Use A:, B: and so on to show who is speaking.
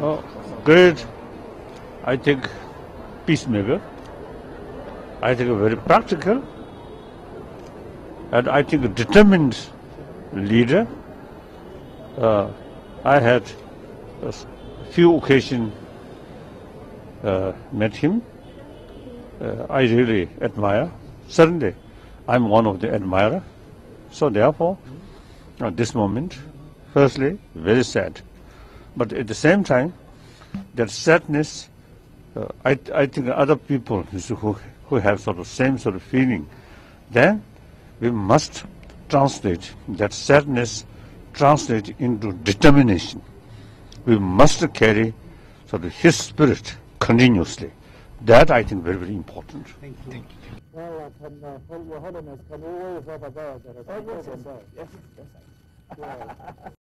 A: great, I think, peacemaker. I think a very practical, and I think a determined leader. I had a few occasions met him. I really admire. Certainly, I'm one of the admirer. So therefore, at this moment, firstly, very sad. But at the same time, that sadness, I think other people who have sort of same sort of feeling, then we must translate that sadness, translate into determination. We must carry sort of his spirit continuously. That I think very, very important.
B: Thank you. Thank you.
C: Well, Your Holiness, can you wave over there?
B: Yes.